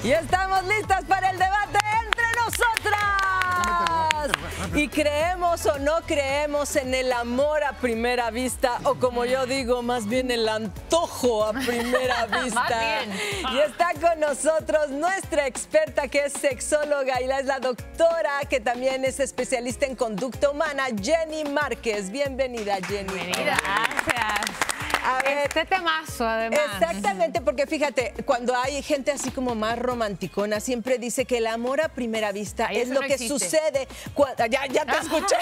Y estamos listas para el debate entre nosotras. Y creemos o no creemos en el amor a primera vista, o como yo digo, más bien el antojo a primera vista. Más bien. Y está con nosotros nuestra experta, que es sexóloga y es la doctora, que también es especialista en conducta humana, Jenny Márquez. Bienvenida, Jenny. Bienvenida. Gracias. A ver, Este temazo, además. exactamente, porque fíjate, cuando hay gente así como más romanticona, siempre dice que el amor a primera vista Ay, es eso lo no que existe. sucede cuando... Ya te escuché.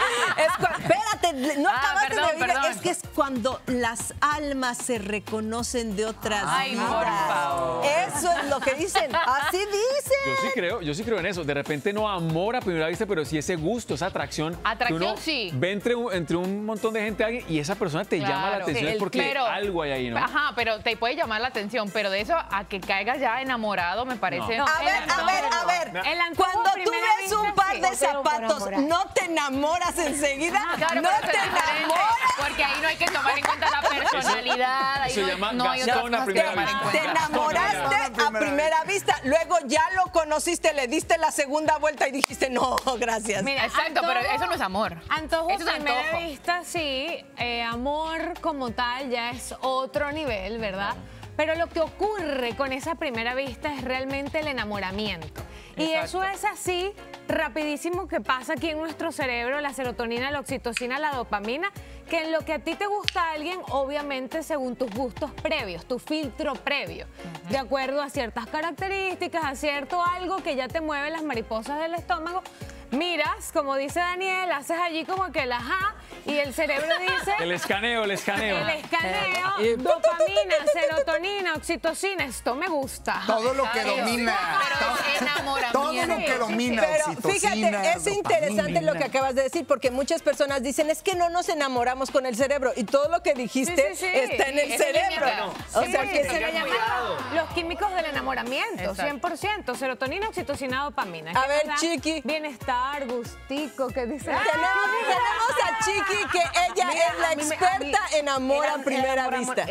Espérate, no acabaste perdón, de oír. perdón. Es que es cuando las almas se reconocen de otras Ay, vidas. por favor. Eso es lo que dicen. Así dicen. Yo sí creo en eso. De repente no amor a primera vista, pero sí ese gusto, esa atracción. Atracción, que uno sí. Ve entre un montón de gente a alguien y esa persona te llama la Claro. atención, Sí, es porque pero- algo hay ahí, ¿no? Ajá, pero te puede llamar la atención, pero de eso a que caigas ya enamorado me parece... No. A ver. El antojo Cuando a tú primera ves vista, un par sí. de zapatos, ¿no te enamoras enseguida? Claro, ¿No pero eso te es diferente, enamoras? porque ahí no hay que tomar en cuenta la personalidad. Ahí eso no, llama no hay Gastón otras a cosas que primera tomar en vista. Te cuenta. enamoraste a primera vista, luego ya lo conociste, le diste la segunda vuelta y dijiste, no, gracias. Mira, Exacto, pero eso no es amor. Antojo Eso es a primera antojo. vista, sí. Amor como tal ya es otro nivel, ¿verdad? Pero lo que ocurre con esa primera vista es realmente el enamoramiento. Y eso es así, rapidísimo, que pasa aquí en nuestro cerebro, la serotonina, la oxitocina, la dopamina, que en lo que a ti te gusta a alguien, obviamente según tus gustos previos, tu filtro previo, de acuerdo a ciertas características, a cierto algo que ya te mueve las mariposas del estómago, miras, como dice Daniel, haces allí como que el ajá, y el cerebro dice... El escaneo. El escaneo, Y- dopamina, serotonina, oxitocina, esto me gusta. Todo lo que domina. Pero es enamoramiento. Todo lo que domina. Pero oxitocina, fíjate, es interesante dopamina. lo que acabas de decir, porque muchas personas dicen, es que no nos enamoramos con el cerebro, y todo lo que dijiste Sí. está en el Esa es cerebro. línea. O Sí, sea que se le llaman los químicos del enamoramiento, 100%, serotonina, oxitocina, dopamina. A Que ver, nos da Chiqui. Bienestar, gustico, que dice... Tenemos a Chiqui, que ella es la experta en amor a primera vista.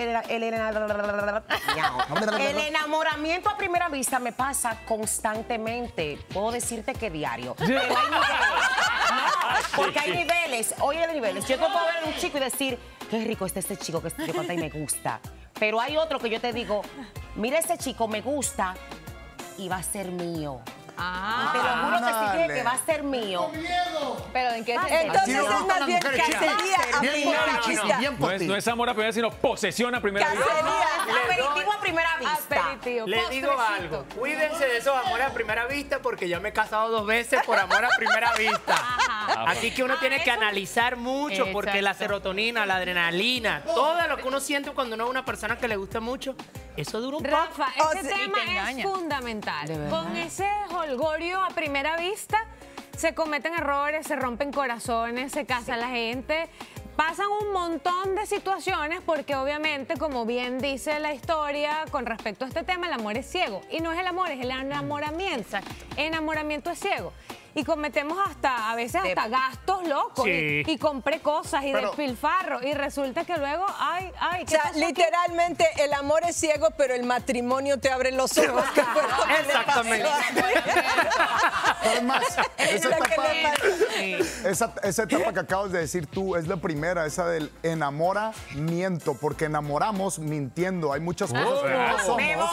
El enamoramiento a primera vista me pasa constantemente. Puedo decirte que diario. Pero hay niveles. ¿No? Porque hay niveles. Oye, hay niveles. Yo te puedo ver a un chico y decir, qué rico está este chico que yo conté y me gusta. Pero hay otro que yo te digo, mira, ese chico me gusta y va a ser mío. Te lo juro que sí, Ándale. que va a ser mío. Pero ¿en qué Así sentido? Entonces nos es gustan más las bien mujeres, chicas. cacería a Bien primera por ti, vista. bien por ti. No es amor a primera vista, sino posesión a primera vista. Cacería. Aperitivo a primera vista. Aperitivo, Les digo postrecito. algo, cuídense de esos amores a primera vista porque yo me he casado 2 veces por amor a primera vista. Así que uno tiene que analizar mucho porque la Exacto. serotonina, la adrenalina, todo lo que uno siente cuando uno es una persona que le gusta mucho, eso dura un poco. Rafa, O ese sea, tema y te engaña. es fundamental. Con ese holgorio a primera vista se cometen errores, se rompen corazones, se casa la gente. Pasan un montón de situaciones porque obviamente, como bien dice la historia con respecto a este tema, el amor es ciego. Y no es el amor, es el enamoramiento. Enamoramiento es ciego. Y cometemos a veces hasta gastos locos. Sí. Y compré cosas y Pero- despilfarro. Y resulta que luego, ay, O ¿qué sea, pasó aquí? literalmente el amor es ciego, pero el matrimonio te abre los ojos. Que fue lo que le Exactamente. pasó. Es más, Es lo que le pasó. esa etapa que acabas de decir tú es la primera, esa del enamoramiento, porque enamoramos mintiendo. Hay muchas cosas que no somos. Me voy.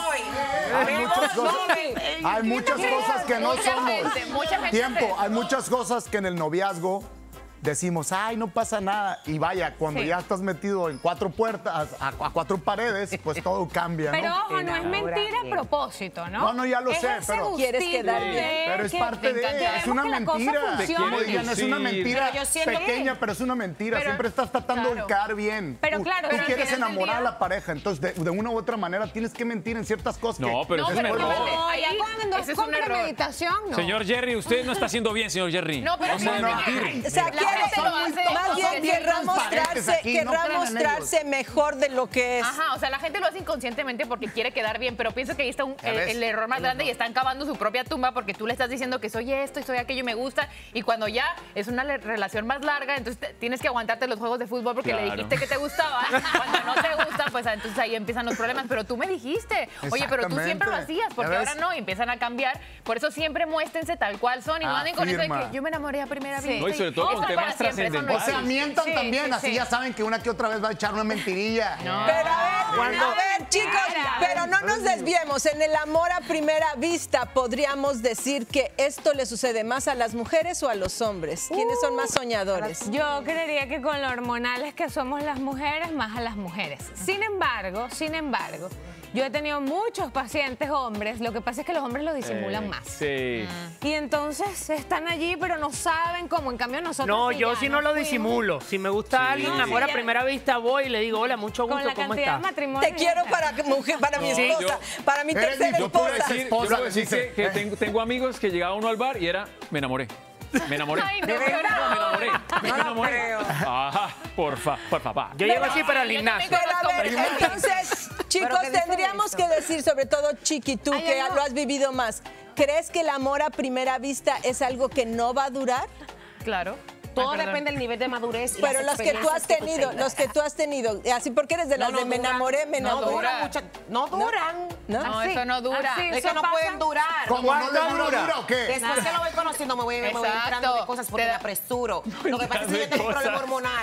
Hay muchas cosas que no somos. Mucha gente Tiempo, hay muchas cosas que en el noviazgo decimos, ay, no pasa nada. Y vaya, cuando ya estás metido en 4 puertas, a 4 paredes, pues todo cambia, Pero ¿no? ojo, no es mentira a propósito, ¿no? No, no, ya lo Es sé, ese pero- Quieres gustito quedar bien. de Pero es que parte de, queremos es una que la cosa mentira. funcione. Oigan, es una mentira Pero yo siento pequeña, que- pero es una mentira. Pero- Siempre estás tratando claro. de quedar bien. Pero Tú- claro, tú pero al quieres final del enamorar a día- la pareja, entonces de una u otra manera tienes que mentir en ciertas cosas. No, pero No, eso es un pero error. No, ya Ahí, cuando ese es es con un error. premeditación, no. Señor Jerry, usted no está haciendo bien, señor Jerry. No, pero Vamos a sí, mentir. O sea, La ¿quién más bien querrá mostrarse mejor de lo que es. Ajá, o sea, la gente lo hace inconscientemente porque quiere quedar bien, pero pienso que ahí está el error más grande y están cavando su propia tumba porque tú le estás diciendo que soy esto y soy aquello y me gusta, y cuando ya es una relación más larga, entonces tienes que aguantarte los juegos de fútbol porque le dijiste que te gustaba. Cuando no te gusta, pues entonces ahí empiezan los problemas. Pero tú me dijiste, oye, pero tú siempre lo hacías, porque ahora no, y empiezan a cambiar. Por eso siempre muéstrense tal cual son y no anden con eso de que yo me enamoré a primera vista. No, y sobre todo con temas trascendentales. O sea, mientan también, así ya saben que una que otra vez va a echar una mentirilla. No. Pero a ver, chicos, pero no nos desviemos. En el amor a primera vista, ¿podríamos decir que esto le sucede más a las mujeres o a los hombres? ¿Quiénes son más soñadores? Yo creería que con lo hormonales que somos las mujeres, más a las mujeres. Sin embargo, yo he tenido muchos pacientes hombres, lo que pasa es que los hombres lo disimulan más. Sí. Y entonces están allí, pero no saben cómo. En cambio nosotros No, sí yo ya sí no lo disimulo. Si me gusta alguien, amor a primera vista, voy y le digo, hola, mucho Con gusto, la ¿cómo cantidad de estás? matrimonios. Te quiero para mi esposa, para mi tercera Yo puedo esposa. decir que tengo amigos que llegaba uno al bar y era, me enamoré. Me enamoré. Ay, no, me enamoré. Me enamoré. Ajá, por favor. Yo llego así, pero al gimnasio. Pero a ver, entonces, chicos, tendríamos que decir, sobre todo Chiqui, tú que lo has vivido más, ¿crees que el amor a primera vista es algo que no va a durar? Claro. Todo depende del nivel de madurez. Y Pero las los que tú has experiencias tenido, los que tú has tenido, así porque eres de las de me enamoré, me No enamoré. duran mucho. No duran. No, eso no dura. Así, Es que no pasa. pueden durar. ¿Cómo no le dura o qué? Después que lo voy conociendo me voy entrando de cosas porque me apresuro. Lo que pasa es que yo tengo un problema hormonal.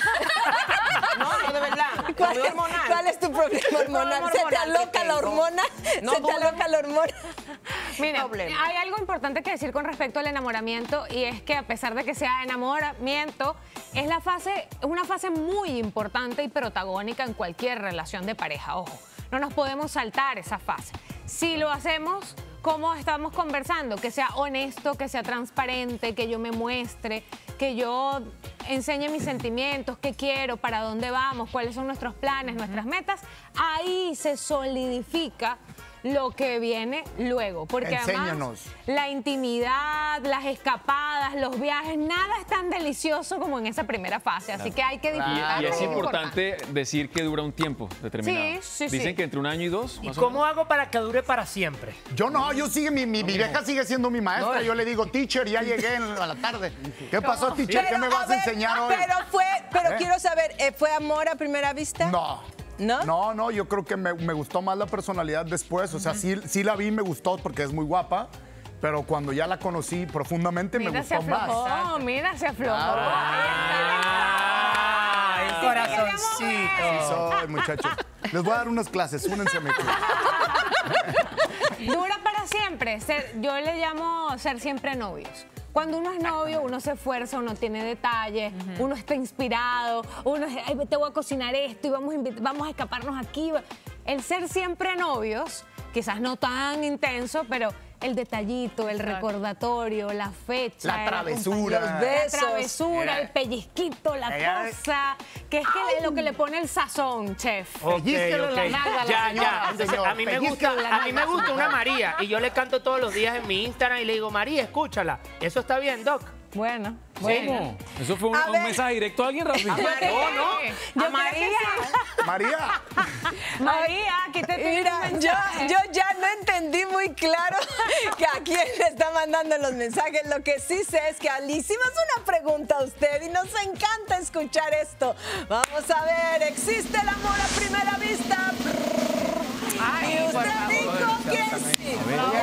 No, de verdad. ¿Cuál es tu problema hormonal? ¿Se te aloca la hormona? ¿Se te aloca la hormona? Mira, problema. hay algo importante que decir con respecto al enamoramiento, y es que a pesar de que sea enamoramiento, es una fase muy importante y protagónica en cualquier relación de pareja. Ojo, no nos podemos saltar esa fase. Si lo hacemos como estamos conversando, que sea honesto, que sea transparente, que yo me muestre, que yo enseñe mis sentimientos, qué quiero, para dónde vamos, cuáles son nuestros planes, nuestras metas, ahí se solidifica lo que viene luego. Porque Enséñanos. además la intimidad, las escapadas, los viajes, nada es tan delicioso como en esa primera fase. Así que hay que disfrutar. Y es importante decir que dura un tiempo determinado. Sí. Dicen que entre 1 año y 2. ¿Y más o cómo hago para que dure para siempre? Yo no, mi vieja sigue siendo mi maestra. Yo le digo, teacher, ya llegué a la tarde. ¿Qué pasó, teacher? ¿Qué me vas a enseñar hoy? Pero quiero saber, ¿fue amor a primera vista? No. ¿No? No, yo creo que me gustó más la personalidad después. O sea, sí la vi, me gustó porque es muy guapa. Pero cuando ya la conocí profundamente, me gustó más. Mira, se aflojó. El corazoncito. Sí soy, muchachos. Les voy a dar unas clases, únense a mi club. Dura para siempre. Yo le llamo ser siempre novios. Cuando uno es novio, uno se esfuerza, uno tiene detalles, uno está inspirado, uno es, ay, te voy a cocinar esto y vamos a escaparnos aquí. El ser siempre novios, quizás no tan intenso, pero el detallito, el recordatorio, la fecha, La travesura. Los besos. la travesura, el pellizquito, la cosa, que es que lo que le pone el sazón, chef. Pellizquele la nalga a la Ya. señora, Entonces, señor. a mí me gusta una María y yo le canto todos los días en mi Instagram y le digo, María, escúchala. ¿Eso está bien, Doc? Bueno. ¿Cómo? ¿Eso fue un mensaje directo a alguien, Rafi? No. Yo María. María, aquí te Mira, yo ya no entendí muy claro que a quién le está mandando los mensajes. Lo que sí sé es que le hicimos una pregunta a usted y nos encanta escuchar esto. Vamos a ver, ¿existe el amor a primera vista? Y usted dijo que sí.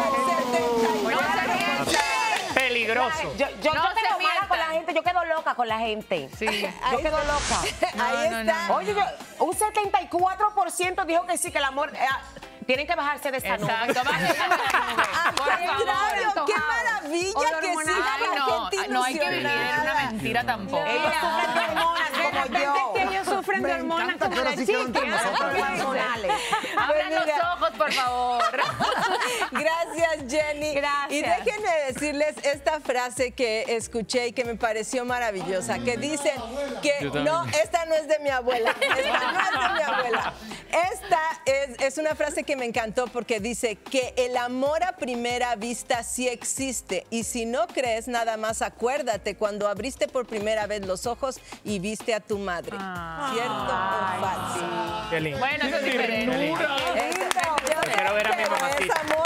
Peligroso. Yo No quedo se mala con la mientan. gente, yo quedo loca con la gente. Sí. Yo quedo loca. Ahí está. Oye, un 74% dijo que sí, que el amor... tienen que bajarse de esa nube. Exacto, Al contrario, qué maravilla que siga Ay, la gente no hay que vivir en una ilusionada. mentira tampoco. Ellos sufren de hormonas como yo. Que ellos sufren echando hormonas como la chica. Abran los ojos, por favor. Gracias, Jenny. Gracias. Y déjenme decirles esta frase que escuché y que me pareció maravillosa, que dicen que no, esta no es de mi abuela, esta no es de mi abuela. Esta es una frase que me encantó porque dice que el amor a primera vista sí existe y si no crees, nada más acuérdate cuando abriste por primera vez los ojos y viste a tu madre. ¿Cierto o falso? Qué lindo. Bueno, eso es diferente. Quiero ver a mi mamacita. Es amor